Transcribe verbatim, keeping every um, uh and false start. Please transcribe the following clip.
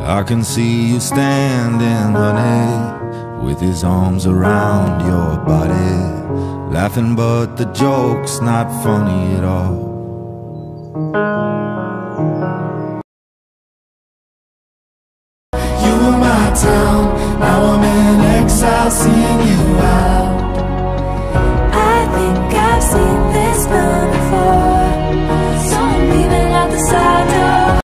I can see you standing, honey, with his arms around your body, laughing but the joke's not funny at all. You were my town, now I'm in exile, see